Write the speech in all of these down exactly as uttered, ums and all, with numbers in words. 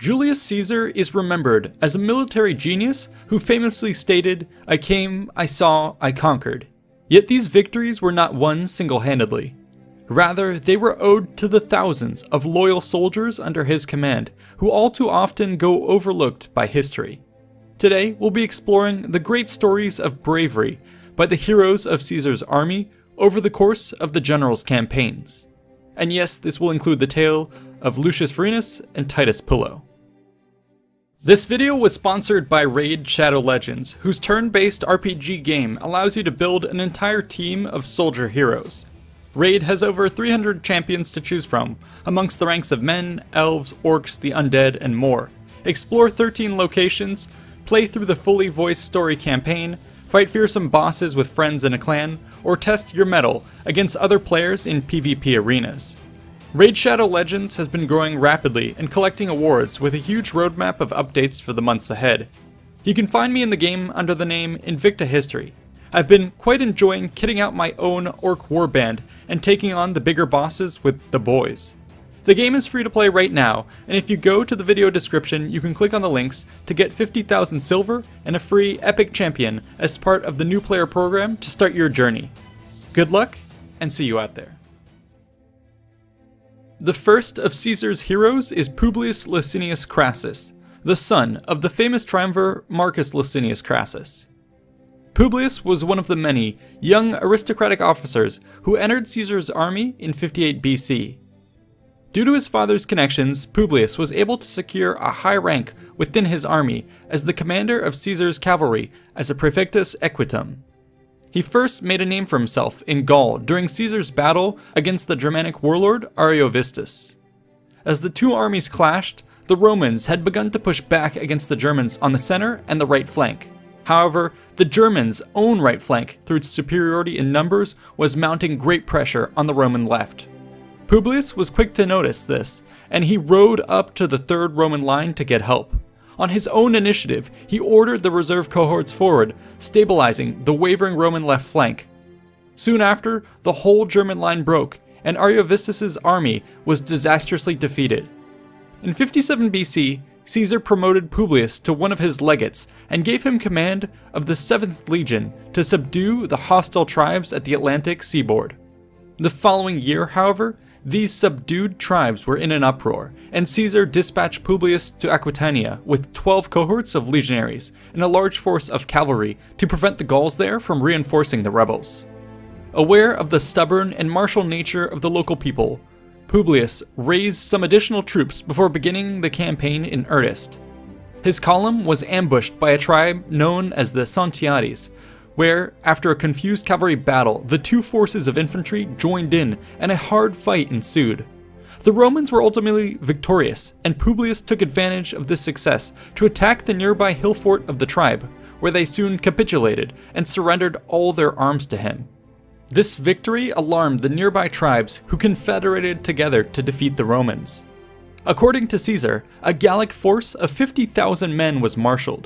Julius Caesar is remembered as a military genius who famously stated, "I came, I saw, I conquered." Yet these victories were not won single-handedly. Rather, they were owed to the thousands of loyal soldiers under his command, who all too often go overlooked by history. Today, we'll be exploring the great stories of bravery by the heroes of Caesar's army over the course of the general's campaigns. And yes, this will include the tale of Lucius Vorenus and Titus Pullo. This video was sponsored by Raid Shadow Legends, whose turn-based R P G game allows you to build an entire team of soldier heroes. Raid has over three hundred champions to choose from, amongst the ranks of men, elves, orcs, the undead, and more. Explore thirteen locations, play through the fully voiced story campaign, fight fearsome bosses with friends in a clan, or test your mettle against other players in PvP arenas. Raid Shadow Legends has been growing rapidly and collecting awards with a huge roadmap of updates for the months ahead. You can find me in the game under the name Invicta History. I've been quite enjoying kitting out my own orc warband and taking on the bigger bosses with the boys. The game is free to play right now, and if you go to the video description you can click on the links to get fifty thousand silver and a free epic champion as part of the new player program to start your journey. Good luck, and see you out there. The first of Caesar's heroes is Publius Licinius Crassus, the son of the famous triumvir Marcus Licinius Crassus. Publius was one of the many young aristocratic officers who entered Caesar's army in fifty-eight B C. Due to his father's connections, Publius was able to secure a high rank within his army as the commander of Caesar's cavalry as a praefectus equitum. He first made a name for himself in Gaul during Caesar's battle against the Germanic warlord Ariovistus. As the two armies clashed, the Romans had begun to push back against the Germans on the center and the right flank. However, the Germans' own right flank, through its superiority in numbers, was mounting great pressure on the Roman left. Publius was quick to notice this, and he rode up to the third Roman line to get help. On his own initiative, he ordered the reserve cohorts forward, stabilizing the wavering Roman left flank. Soon after, the whole German line broke, and Ariovistus' army was disastrously defeated. In fifty-seven B C, Caesar promoted Publius to one of his legates and gave him command of the seventh Legion to subdue the hostile tribes at the Atlantic seaboard. The following year, however, these subdued tribes were in an uproar, and Caesar dispatched Publius to Aquitania with twelve cohorts of legionaries and a large force of cavalry to prevent the Gauls there from reinforcing the rebels. Aware of the stubborn and martial nature of the local people, Publius raised some additional troops before beginning the campaign in earnest. His column was ambushed by a tribe known as the Sontiades, where, after a confused cavalry battle, the two forces of infantry joined in and a hard fight ensued. The Romans were ultimately victorious, and Publius took advantage of this success to attack the nearby hill fort of the tribe, where they soon capitulated and surrendered all their arms to him. This victory alarmed the nearby tribes, who confederated together to defeat the Romans. According to Caesar, a Gallic force of fifty thousand men was marshaled.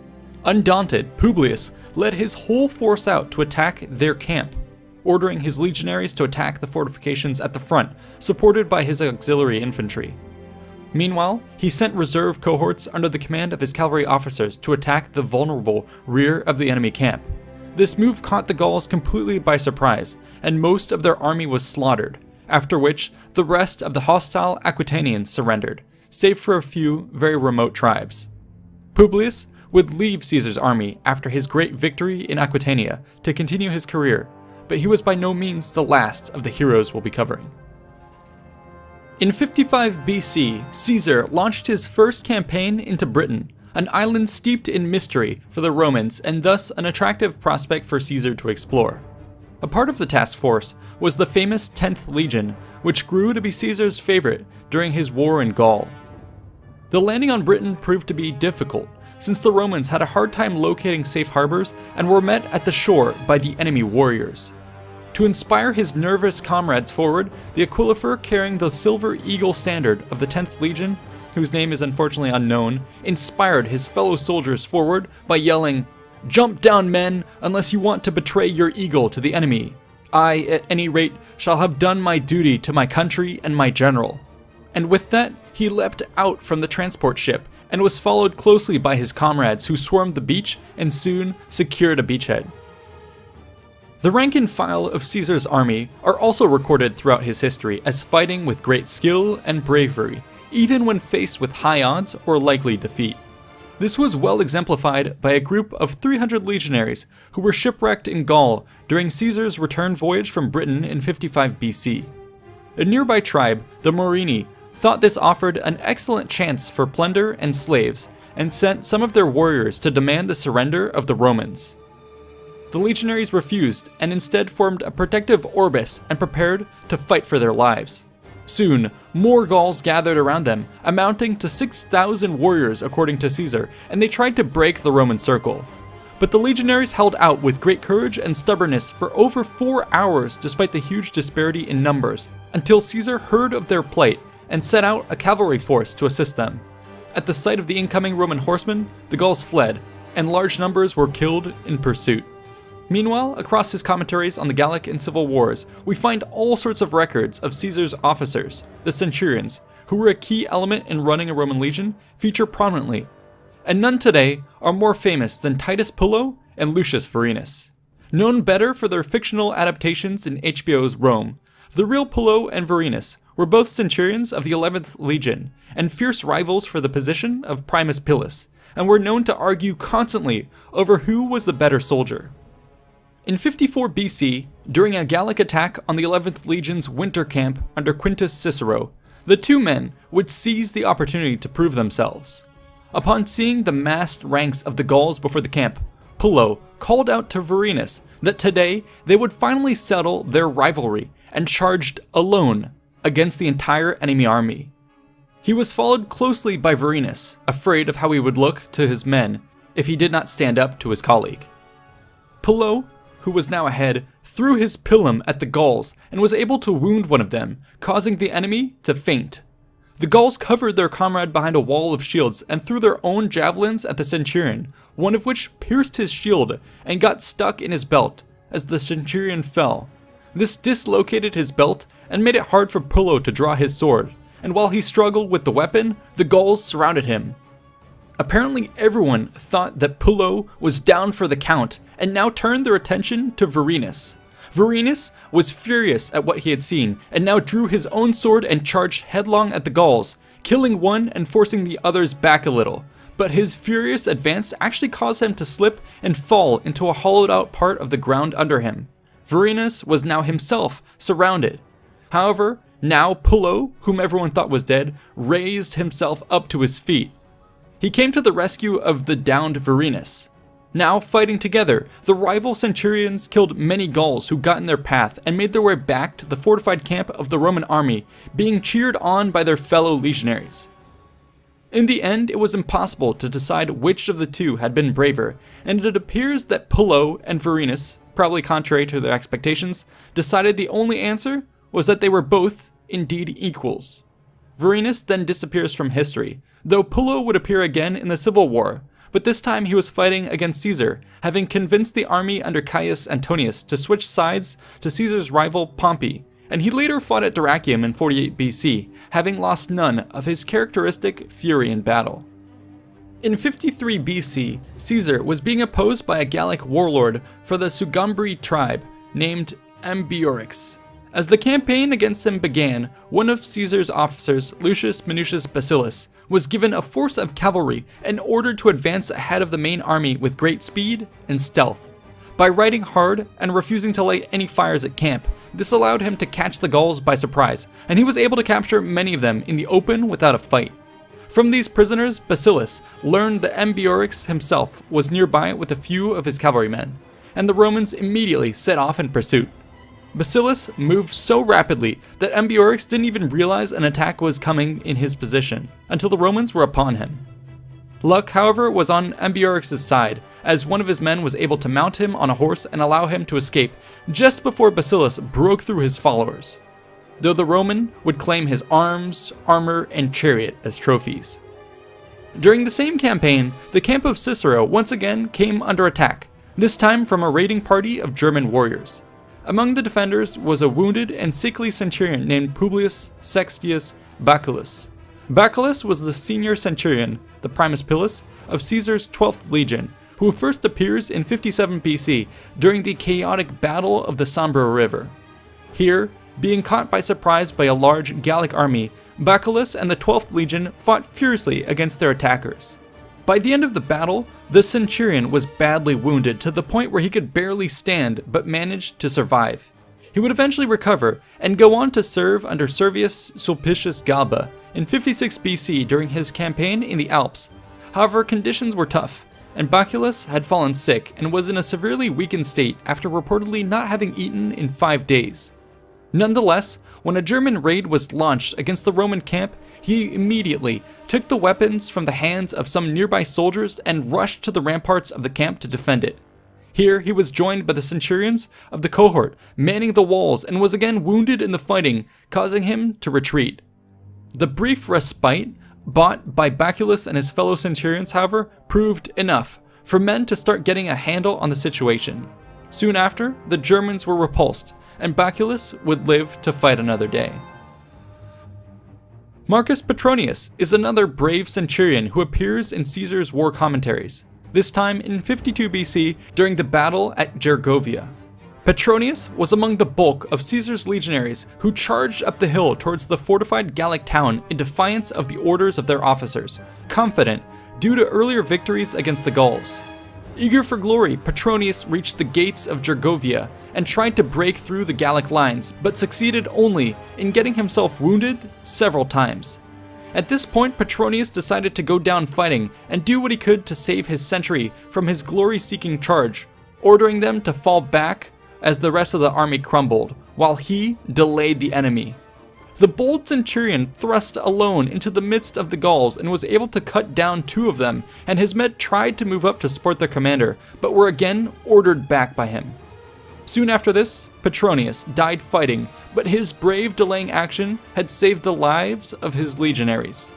Undaunted, Publius led his whole force out to attack their camp, ordering his legionaries to attack the fortifications at the front, supported by his auxiliary infantry. Meanwhile, he sent reserve cohorts under the command of his cavalry officers to attack the vulnerable rear of the enemy camp. This move caught the Gauls completely by surprise, and most of their army was slaughtered, after which the rest of the hostile Aquitanians surrendered, save for a few very remote tribes. Publius would leave Caesar's army after his great victory in Aquitania to continue his career, but he was by no means the last of the heroes we'll be covering. In fifty-five B C, Caesar launched his first campaign into Britain, an island steeped in mystery for the Romans and thus an attractive prospect for Caesar to explore. A part of the task force was the famous tenth Legion, which grew to be Caesar's favorite during his war in Gaul. The landing on Britain proved to be difficult, since the Romans had a hard time locating safe harbors and were met at the shore by the enemy warriors. To inspire his nervous comrades forward, the Aquilifer carrying the Silver Eagle standard of the tenth Legion, whose name is unfortunately unknown, inspired his fellow soldiers forward by yelling, "Jump down, men, unless you want to betray your eagle to the enemy. I, at any rate, shall have done my duty to my country and my general." and with that, he leapt out from the transport ship and was followed closely by his comrades who swarmed the beach and soon secured a beachhead. The rank and file of Caesar's army are also recorded throughout his history as fighting with great skill and bravery, even when faced with high odds or likely defeat. This was well exemplified by a group of three hundred legionaries who were shipwrecked in Gaul during Caesar's return voyage from Britain in fifty-five B C. A nearby tribe, the Morini, thought this offered an excellent chance for plunder and slaves, and sent some of their warriors to demand the surrender of the Romans. The legionaries refused and instead formed a protective orbis and prepared to fight for their lives. Soon, more Gauls gathered around them, amounting to six thousand warriors according to Caesar, and they tried to break the Roman circle. But the legionaries held out with great courage and stubbornness for over four hours despite the huge disparity in numbers, until Caesar heard of their plight and sent out a cavalry force to assist them. At the sight of the incoming Roman horsemen, the Gauls fled, and large numbers were killed in pursuit. Meanwhile, across his commentaries on the Gallic and Civil Wars, we find all sorts of records of Caesar's officers, the Centurions, who were a key element in running a Roman legion, feature prominently, and none today are more famous than Titus Pullo and Lucius Vorenus. Known better for their fictional adaptations in H B O's Rome, the real Pullo and Vorenus were both centurions of the eleventh Legion, and fierce rivals for the position of Primus Pilus, and were known to argue constantly over who was the better soldier. In fifty-four B C, during a Gallic attack on the eleventh Legion's winter camp under Quintus Cicero, the two men would seize the opportunity to prove themselves. Upon seeing the massed ranks of the Gauls before the camp, Pullo called out to Vorenus that today they would finally settle their rivalry and charged alone against the entire enemy army. He was followed closely by Vorenus, afraid of how he would look to his men if he did not stand up to his colleague. Pullo, who was now ahead, threw his pilum at the Gauls and was able to wound one of them, causing the enemy to faint. The Gauls covered their comrade behind a wall of shields and threw their own javelins at the centurion, one of which pierced his shield and got stuck in his belt as the centurion fell. This dislocated his belt and made it hard for Pullo to draw his sword, and while he struggled with the weapon, the Gauls surrounded him. Apparently everyone thought that Pullo was down for the count and now turned their attention to Vorenus. Vorenus was furious at what he had seen and now drew his own sword and charged headlong at the Gauls, killing one and forcing the others back a little. But his furious advance actually caused him to slip and fall into a hollowed out part of the ground under him. Vorenus was now himself surrounded. However, now Pullo, whom everyone thought was dead, raised himself up to his feet. He came to the rescue of the downed Vorenus. Now, fighting together, the rival centurions killed many Gauls who got in their path and made their way back to the fortified camp of the Roman army, being cheered on by their fellow legionaries. In the end, it was impossible to decide which of the two had been braver, and it appears that Pullo and Vorenus, probably contrary to their expectations, decided the only answer was that they were both indeed equals. Vorenus then disappears from history, though Pullo would appear again in the Civil War, but this time he was fighting against Caesar, having convinced the army under Caius Antonius to switch sides to Caesar's rival Pompey, and he later fought at Dyrrhachium in forty-eight B C, having lost none of his characteristic fury in battle. In fifty-three B C, Caesar was being opposed by a Gallic warlord for the Sugambri tribe named Ambiorix. As the campaign against him began, one of Caesar's officers, Lucius Minucius Bacillus, was given a force of cavalry and ordered to advance ahead of the main army with great speed and stealth. By riding hard and refusing to light any fires at camp, this allowed him to catch the Gauls by surprise, and he was able to capture many of them in the open without a fight. From these prisoners, Bacillus learned that Ambiorix himself was nearby with a few of his cavalrymen, and the Romans immediately set off in pursuit. Bacillus moved so rapidly that Ambiorix didn't even realize an attack was coming in his position, until the Romans were upon him. Luck, however, was on Ambiorix's side, as one of his men was able to mount him on a horse and allow him to escape just before Bacillus broke through his followers, though the Roman would claim his arms, armor, and chariot as trophies. During the same campaign, the camp of Cicero once again came under attack, this time from a raiding party of German warriors. Among the defenders was a wounded and sickly centurion named Publius Sextius Baculus. Baculus was the senior centurion, the primus pilus, of Caesar's twelfth legion, who first appears in fifty-seven B C during the chaotic Battle of the Sambre River. Here, being caught by surprise by a large Gallic army, Baculus and the twelfth legion fought furiously against their attackers. By the end of the battle, the centurion was badly wounded to the point where he could barely stand but managed to survive. He would eventually recover and go on to serve under Servius Sulpicius Galba in fifty-six B C during his campaign in the Alps. However, conditions were tough, and Baculus had fallen sick and was in a severely weakened state after reportedly not having eaten in five days. Nonetheless, when a German raid was launched against the Roman camp, he immediately took the weapons from the hands of some nearby soldiers and rushed to the ramparts of the camp to defend it. Here, he was joined by the centurions of the cohort, manning the walls, and was again wounded in the fighting, causing him to retreat. The brief respite bought by Baculus and his fellow centurions, however, proved enough for men to start getting a handle on the situation. Soon after, the Germans were repulsed, and Baculus would live to fight another day. Marcus Petronius is another brave centurion who appears in Caesar's war commentaries, this time in fifty-two B C during the battle at Gergovia. Petronius was among the bulk of Caesar's legionaries who charged up the hill towards the fortified Gallic town in defiance of the orders of their officers, confident due to earlier victories against the Gauls. Eager for glory, Petronius reached the gates of Gergovia and tried to break through the Gallic lines, but succeeded only in getting himself wounded several times. At this point, Petronius decided to go down fighting and do what he could to save his century from his glory-seeking charge, ordering them to fall back as the rest of the army crumbled, while he delayed the enemy. The bold centurion thrust alone into the midst of the Gauls and was able to cut down two of them, and his men tried to move up to support their commander, but were again ordered back by him. Soon after this, Petronius died fighting, but his brave delaying action had saved the lives of his legionaries.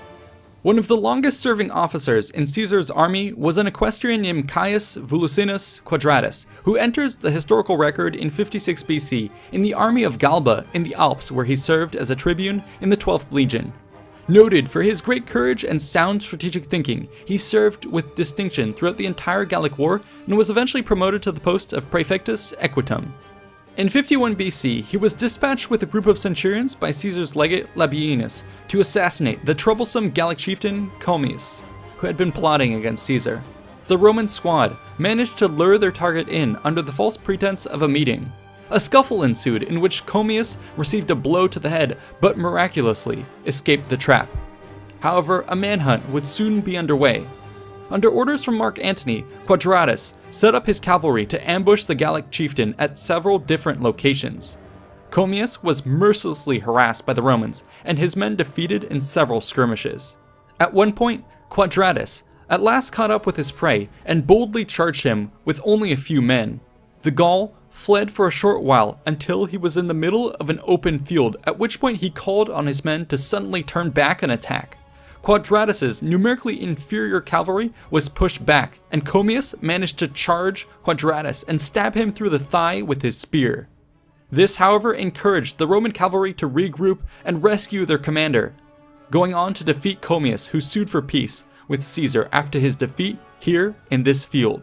One of the longest-serving officers in Caesar's army was an equestrian named Caius Volusinus Quadratus, who enters the historical record in fifty-six B C in the army of Galba in the Alps, where he served as a tribune in the twelfth legion. Noted for his great courage and sound strategic thinking, he served with distinction throughout the entire Gallic War and was eventually promoted to the post of Praefectus Equitum. In fifty-one B C, he was dispatched with a group of centurions by Caesar's legate Labienus to assassinate the troublesome Gallic chieftain Commius, who had been plotting against Caesar. The Roman squad managed to lure their target in under the false pretense of a meeting. A scuffle ensued in which Commius received a blow to the head, but miraculously escaped the trap. However, a manhunt would soon be underway. Under orders from Mark Antony, Quadratus set up his cavalry to ambush the Gallic chieftain at several different locations. Commius was mercilessly harassed by the Romans, and his men defeated in several skirmishes. At one point, Quadratus at last caught up with his prey and boldly charged him with only a few men. The Gaul fled for a short while until he was in the middle of an open field, at which point he called on his men to suddenly turn back and attack. Quadratus's numerically inferior cavalry was pushed back, and Commius managed to charge Quadratus and stab him through the thigh with his spear. This, however, encouraged the Roman cavalry to regroup and rescue their commander, going on to defeat Commius, who sued for peace with Caesar after his defeat here in this field.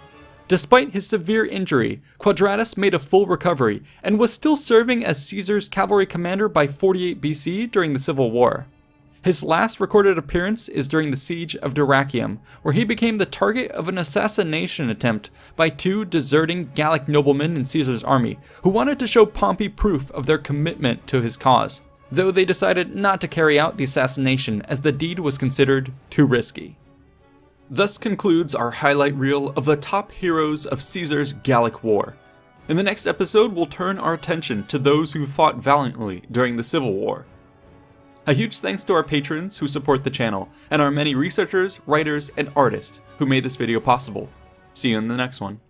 Despite his severe injury, Quadratus made a full recovery and was still serving as Caesar's cavalry commander by forty-eight B C during the Civil War. His last recorded appearance is during the siege of Dyrrachium, where he became the target of an assassination attempt by two deserting Gallic noblemen in Caesar's army, who wanted to show Pompey proof of their commitment to his cause, though they decided not to carry out the assassination as the deed was considered too risky. Thus concludes our highlight reel of the top heroes of Caesar's Gallic War. In the next episode, we'll turn our attention to those who fought valiantly during the Civil War. A huge thanks to our patrons who support the channel, and our many researchers, writers, and artists who made this video possible. See you in the next one.